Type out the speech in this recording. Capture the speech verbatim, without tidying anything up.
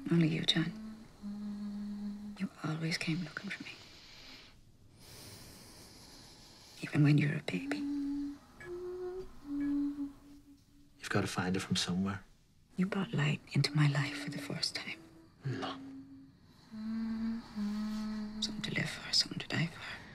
Only you, John. You always came looking for me. Even when you were a baby. You've got to find it from somewhere. You brought light into my life for the first time. No. Something to live for, something to die for.